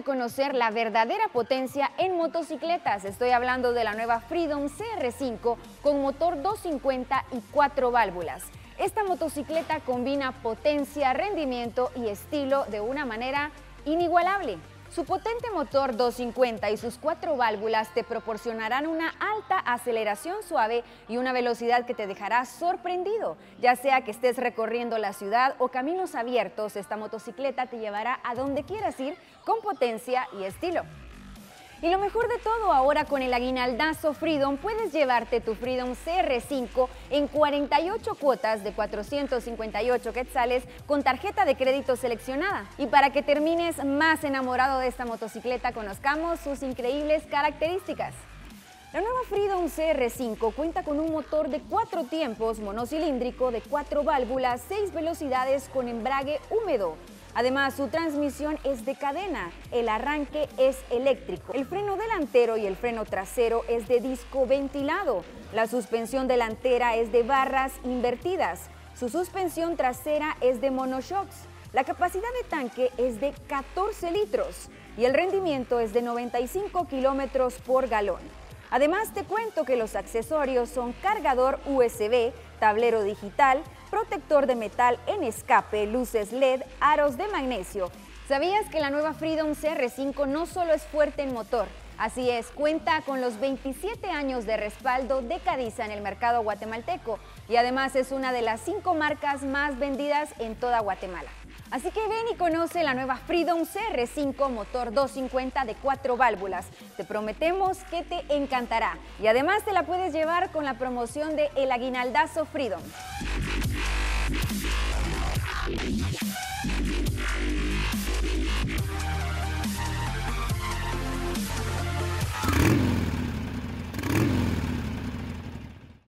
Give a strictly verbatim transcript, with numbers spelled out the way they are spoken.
de conocer la verdadera potencia en motocicletas. Estoy hablando de la nueva Freedom C R cinco con motor doscientos cincuenta y cuatro válvulas. Esta motocicleta combina potencia, rendimiento y estilo de una manera inigualable. Su potente motor doscientos cincuenta y sus cuatro válvulas te proporcionarán una alta aceleración suave y una velocidad que te dejará sorprendido. Ya sea que estés recorriendo la ciudad o caminos abiertos, esta motocicleta te llevará a donde quieras ir con potencia y estilo. Y lo mejor de todo, ahora con el aguinaldazo Freedom puedes llevarte tu Freedom C R cinco en cuarenta y ocho cuotas de cuatrocientos cincuenta y ocho quetzales con tarjeta de crédito seleccionada. Y para que termines más enamorado de esta motocicleta, conozcamos sus increíbles características. La nueva Freedom C R cinco cuenta con un motor de cuatro tiempos monocilíndrico de cuatro válvulas, seis velocidades con embrague húmedo. Además, su transmisión es de cadena, el arranque es eléctrico, el freno delantero y el freno trasero es de disco ventilado, la suspensión delantera es de barras invertidas, su suspensión trasera es de monoshocks, la capacidad de tanque es de catorce litros y el rendimiento es de noventa y cinco kilómetros por galón. Además, te cuento que los accesorios son cargador U S B, tablero digital, protector de metal en escape, luces L E D, aros de magnesio. ¿Sabías que la nueva Freedom C R cinco no solo es fuerte en motor? Así es, cuenta con los veintisiete años de respaldo de Cadiza en el mercado guatemalteco y además es una de las cinco marcas más vendidas en toda Guatemala. Así que ven y conoce la nueva Freedom C R cinco motor doscientos cincuenta de cuatro válvulas. Te prometemos que te encantará y además te la puedes llevar con la promoción de El Aguinaldazo Freedom.